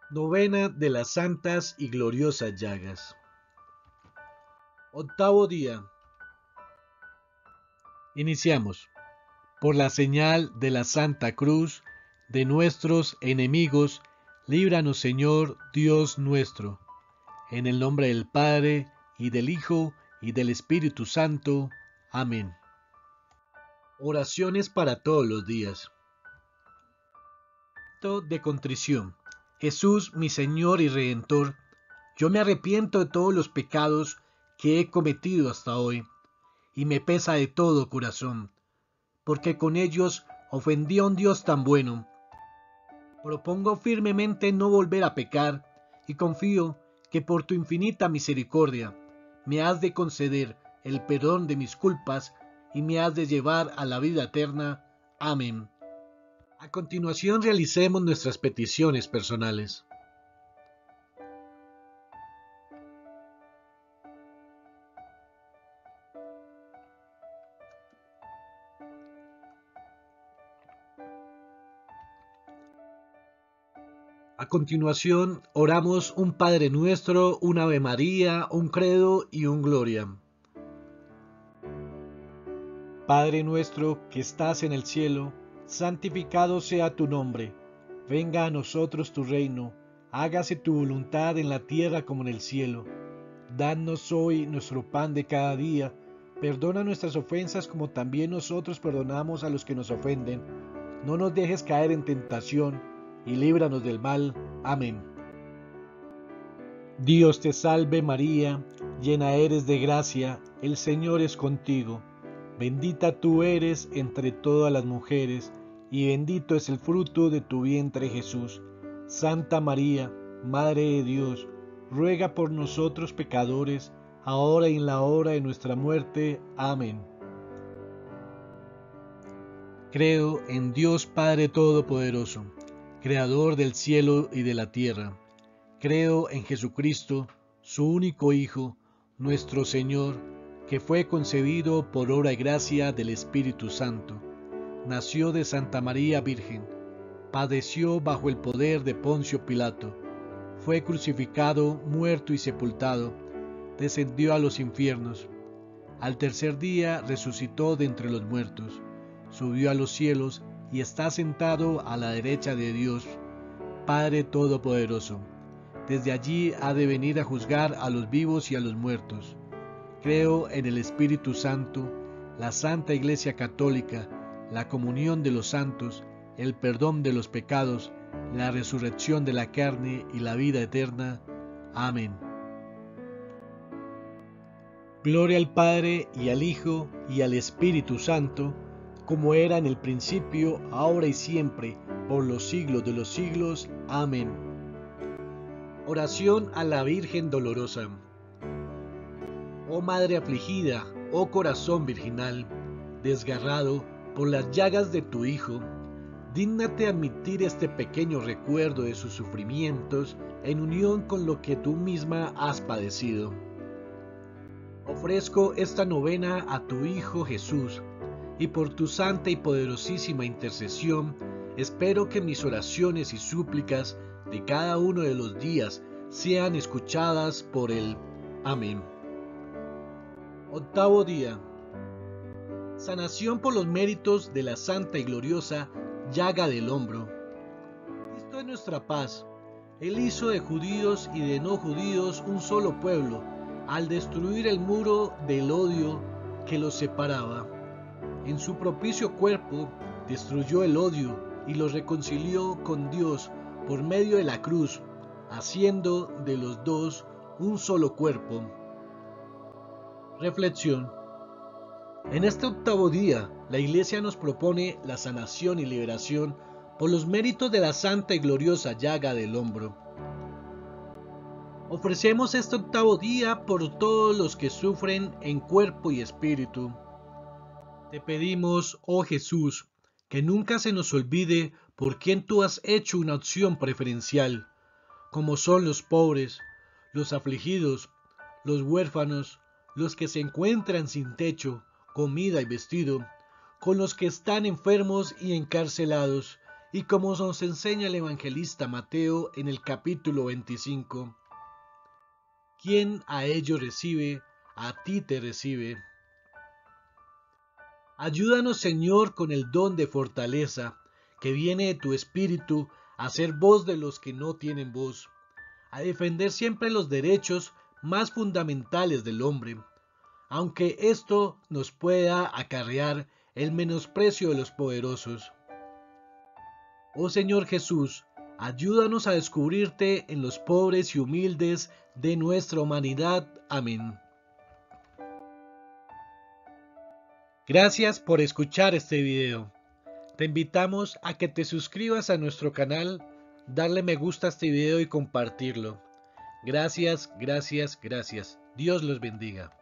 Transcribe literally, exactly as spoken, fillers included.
Novena de las Santas y Gloriosas Llagas. Octavo día. Iniciamos. Por la señal de la Santa Cruz de nuestros enemigos, líbranos, Señor Dios nuestro. En el nombre del Padre, y del Hijo, y del Espíritu Santo. Amén. Oraciones para todos los días. Acto de contrición. Jesús, mi Señor y Redentor, yo me arrepiento de todos los pecados que he cometido hasta hoy, y me pesa de todo corazón, porque con ellos ofendí a un Dios tan bueno. Propongo firmemente no volver a pecar, y confío que por tu infinita misericordia me has de conceder el perdón de mis culpas y me has de llevar a la vida eterna. Amén. A continuación realicemos nuestras peticiones personales. A continuación oramos un Padre Nuestro, un Ave María, un Credo y un Gloria. Padre nuestro que estás en el cielo, santificado sea tu nombre. Venga a nosotros tu reino, hágase tu voluntad en la tierra como en el cielo. Danos hoy nuestro pan de cada día, perdona nuestras ofensas como también nosotros perdonamos a los que nos ofenden. No nos dejes caer en tentación, y líbranos del mal. Amén. Dios te salve María, llena eres de gracia, el Señor es contigo. Bendita tú eres entre todas las mujeres, y bendito es el fruto de tu vientre Jesús. Santa María, Madre de Dios, ruega por nosotros pecadores, ahora y en la hora de nuestra muerte. Amén. Creo en Dios Padre Todopoderoso, Creador del cielo y de la tierra. Creo en Jesucristo, su único Hijo, nuestro Señor, que fue concebido por obra y gracia del Espíritu Santo. Nació de Santa María Virgen, padeció bajo el poder de Poncio Pilato, fue crucificado, muerto y sepultado, descendió a los infiernos. Al tercer día resucitó de entre los muertos, subió a los cielos y está sentado a la derecha de Dios, Padre Todopoderoso. Desde allí ha de venir a juzgar a los vivos y a los muertos. Creo en el Espíritu Santo, la Santa Iglesia Católica, la comunión de los santos, el perdón de los pecados, la resurrección de la carne y la vida eterna. Amén. Gloria al Padre y al Hijo y al Espíritu Santo, como era en el principio, ahora y siempre, por los siglos de los siglos. Amén. Oración a la Virgen Dolorosa. Oh Madre afligida, oh corazón virginal, desgarrado por las llagas de tu Hijo, dígnate admitir este pequeño recuerdo de sus sufrimientos en unión con lo que tú misma has padecido. Ofrezco esta novena a tu Hijo Jesús, y por tu santa y poderosísima intercesión, espero que mis oraciones y súplicas de cada uno de los días sean escuchadas por Él. Amén. Octavo día. Sanación por los méritos de la santa y gloriosa llaga del hombro. Cristo es nuestra paz. Él hizo de judíos y de no judíos un solo pueblo, al destruir el muro del odio que los separaba. En su propicio cuerpo destruyó el odio y los reconcilió con Dios por medio de la cruz, haciendo de los dos un solo cuerpo. Reflexión. En este octavo día, la Iglesia nos propone la sanación y liberación por los méritos de la santa y gloriosa llaga del hombro. Ofrecemos este octavo día por todos los que sufren en cuerpo y espíritu. Te pedimos, oh Jesús, que nunca se nos olvide por quién tú has hecho una opción preferencial, como son los pobres, los afligidos, los huérfanos, los que se encuentran sin techo, comida y vestido, con los que están enfermos y encarcelados, y como nos enseña el evangelista Mateo en el capítulo veinticinco, quien a ellos recibe, a ti te recibe. Ayúdanos, Señor, con el don de fortaleza que viene de tu Espíritu, a ser voz de los que no tienen voz, a defender siempre los derechos más fundamentales del hombre, aunque esto nos pueda acarrear el menosprecio de los poderosos. Oh Señor Jesús, ayúdanos a descubrirte en los pobres y humildes de nuestra humanidad. Amén. Gracias por escuchar este video. Te invitamos a que te suscribas a nuestro canal, darle me gusta a este video y compartirlo. Gracias, gracias, gracias. Dios los bendiga.